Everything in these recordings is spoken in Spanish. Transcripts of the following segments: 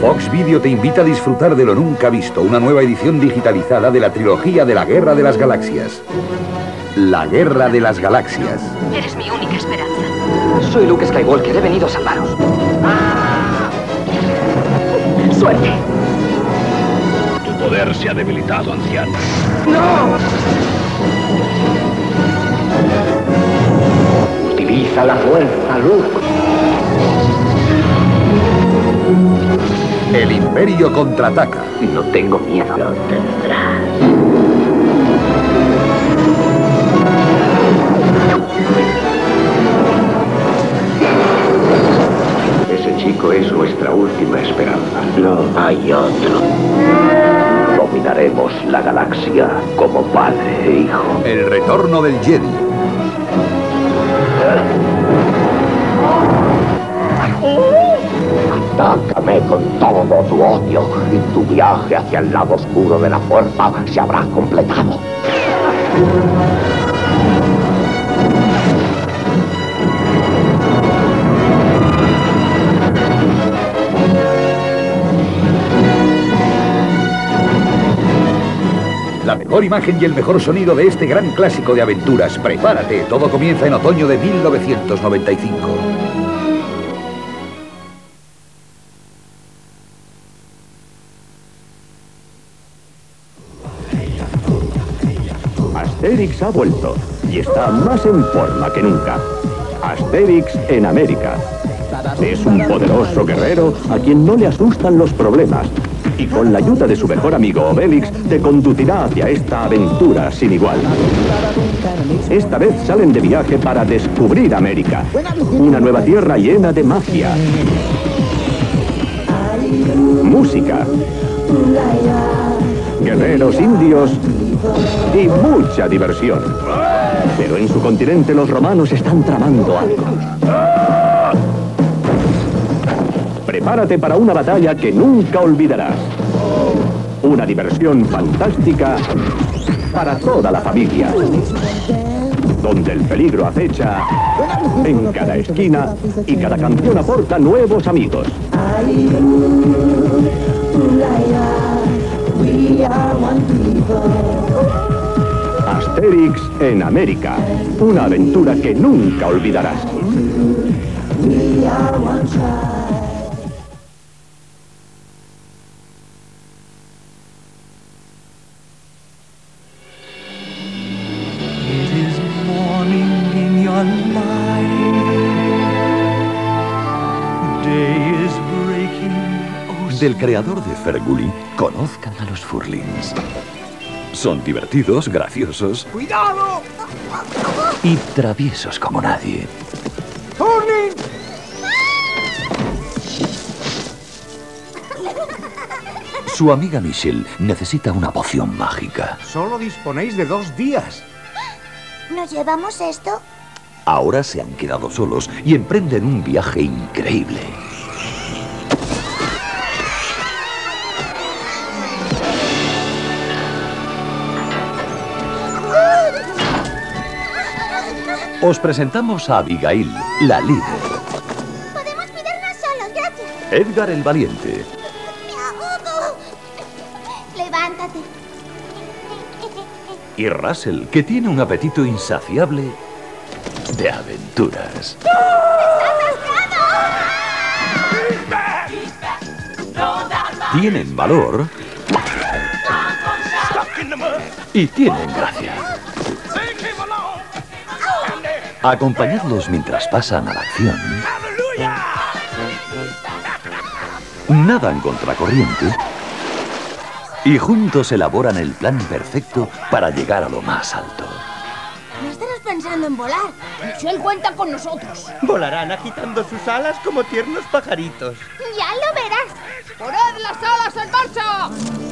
Fox Video te invita a disfrutar de lo nunca visto, una nueva edición digitalizada de la trilogía de la Guerra de las Galaxias. La Guerra de las Galaxias. Eres mi única esperanza. Soy Luke Skywalker, he venido a salvaros. ¡Suerte! Tu poder se ha debilitado, anciano. ¡No! Utiliza la fuerza, Luke. El Imperio contraataca. No tengo miedo. Lo tendrás. Ese chico es nuestra última esperanza. No hay otro. Dominaremos la galaxia como padre e hijo. El retorno del Jedi. Atácame con todo tu odio y tu viaje hacia el lado oscuro de la fuerza se habrá completado. La mejor imagen y el mejor sonido de este gran clásico de aventuras. Prepárate, todo comienza en otoño de 1995. Asterix ha vuelto y está más en forma que nunca. Asterix en América. Es un poderoso guerrero a quien no le asustan los problemas. Y con la ayuda de su mejor amigo Obelix, te conducirá hacia esta aventura sin igual. Esta vez salen de viaje para descubrir América. Una nueva tierra llena de magia. Música. Guerreros indios. Y mucha diversión. Pero en su continente los romanos están tramando algo. Prepárate para una batalla que nunca olvidarás. Una diversión fantástica para toda la familia. Donde el peligro acecha en cada esquina y cada canción aporta nuevos amigos. Asterix en América. Una aventura que nunca olvidarás. Del creador de Ferguli, conozcan a los Furlings. Son divertidos, graciosos... ¡Cuidado! Y traviesos como nadie. ¡Furling! Su amiga Michelle necesita una poción mágica. Solo disponéis de 2 días. ¿Nos llevamos esto? Ahora se han quedado solos y emprenden un viaje increíble. Os presentamos a Abigail, la líder. Podemos cuidarnos solos, gracias. Edgar el valiente. ¡Me ahogo! Levántate. Y Russell, que tiene un apetito insaciable de aventuras. Tienen valor y tienen gracia. Acompañadlos mientras pasan a la acción. Nadan contracorriente y juntos elaboran el plan perfecto para llegar a lo más alto. No estarás pensando en volar. Michelle cuenta con nosotros. Volarán agitando sus alas como tiernos pajaritos. Ya lo verás. ¡Poned las alas en marcha!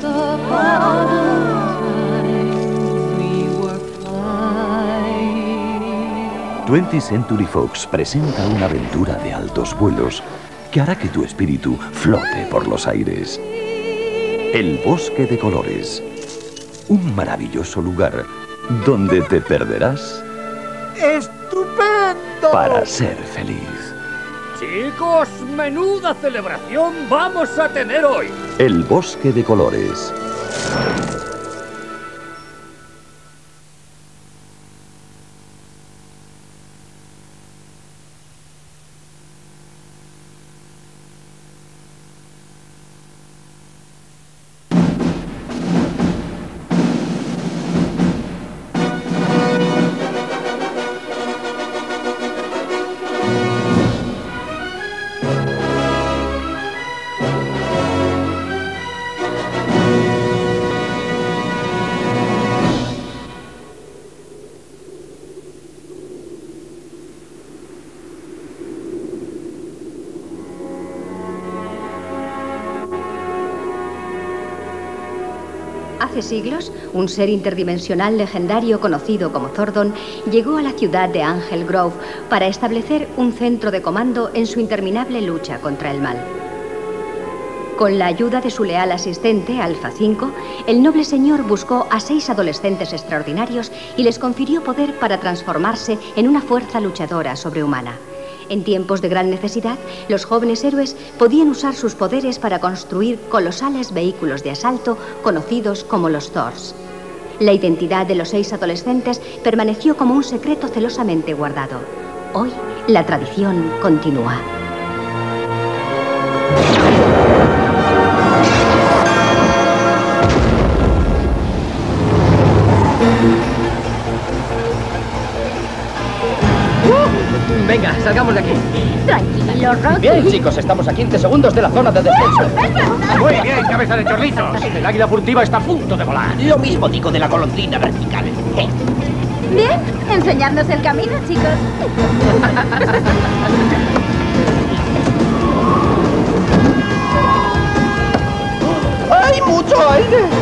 20th Century Fox presenta una aventura de altos vuelos que hará que tu espíritu flote por los aires. El Bosque de Colores. Un maravilloso lugar donde te perderás ¡Estupendo! para ser feliz. Chicos, menuda celebración vamos a tener hoy. El bosque de colores. Hace siglos, un ser interdimensional legendario conocido como Zordon llegó a la ciudad de Angel Grove para establecer un centro de comando en su interminable lucha contra el mal. Con la ayuda de su leal asistente, Alpha 5, el noble señor buscó a 6 adolescentes extraordinarios y les confirió poder para transformarse en una fuerza luchadora sobrehumana. En tiempos de gran necesidad, los jóvenes héroes podían usar sus poderes para construir colosales vehículos de asalto conocidos como los Thors. La identidad de los 6 adolescentes permaneció como un secreto celosamente guardado. Hoy, la tradición continúa. Venga, salgamos de aquí. Tranquilo, Rocky. Bien, chicos, estamos a 15 segundos de la zona de descenso. Muy bien, cabeza de chorlitos. El águila furtiva está a punto de volar. Lo mismo digo de la golondrina vertical. Bien, enseñadnos el camino, chicos. ¡Hay mucho aire!